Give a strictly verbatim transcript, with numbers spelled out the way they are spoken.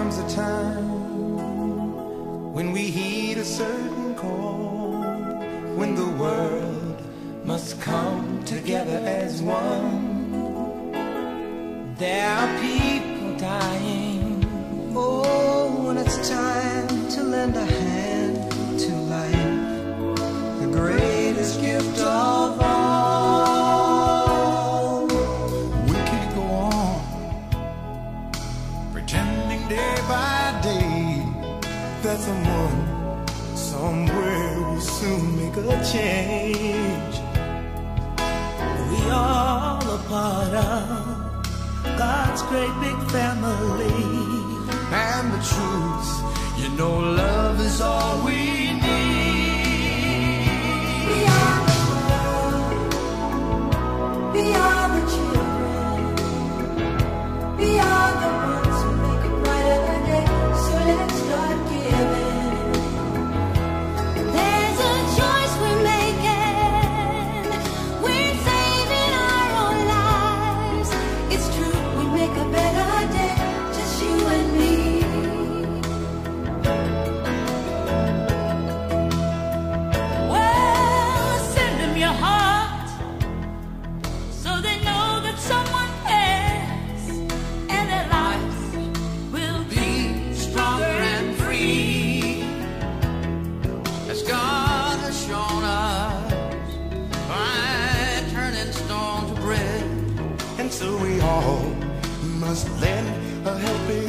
comes a time when we heed a certain call, when the world must come together as one. There are people dying. Oh, when it's time to lend a hand to life, the greatest gift of all. We can't go on pretending day by day that someone somewhere will soon make a change. We all a part of God's great big family. And the truth, you know, love is all we need. We are the world. We are the children. We are the ones who make a brighter day. So let's start giving. There's a choice we're making. We're saving our own lives. It's true, we make a better day. Just you and me. Well, send them your heart so they know that someone cares, and their lives will be stronger and free, as God has shown us by turning stone to bread. And so we all must lend a helping